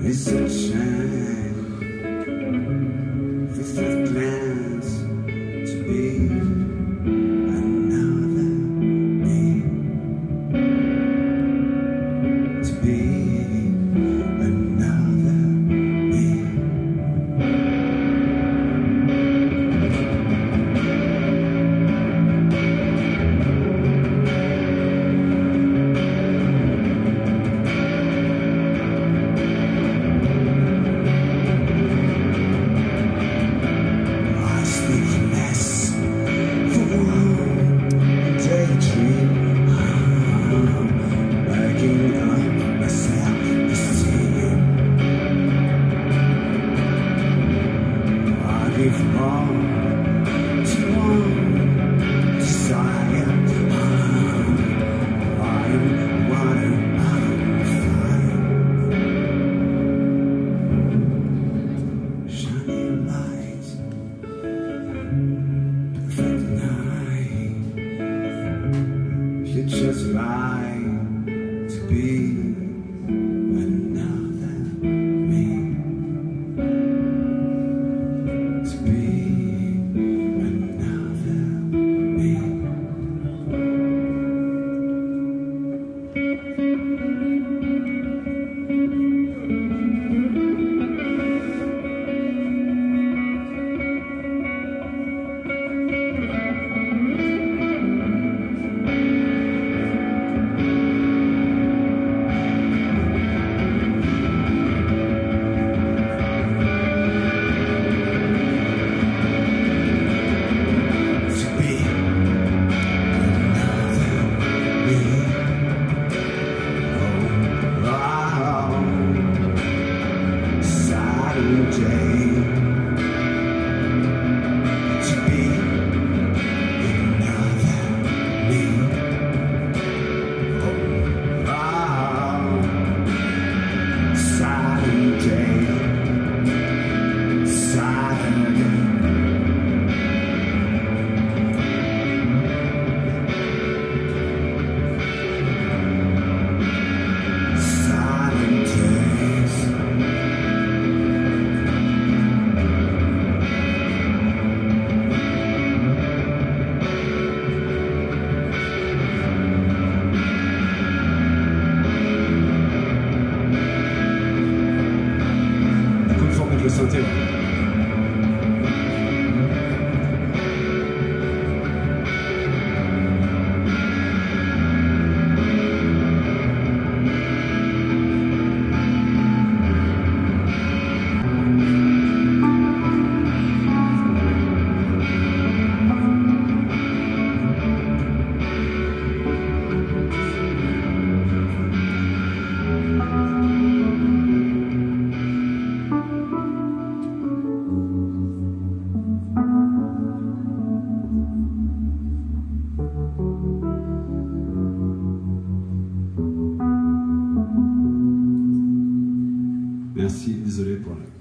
is a chance with a glance to be another me, to be another me. Give all to one desire. Water, water, fire. Shining lights, perfect night. You're just right to be another me. To be another me. Le synthé. Merci, désolé pour la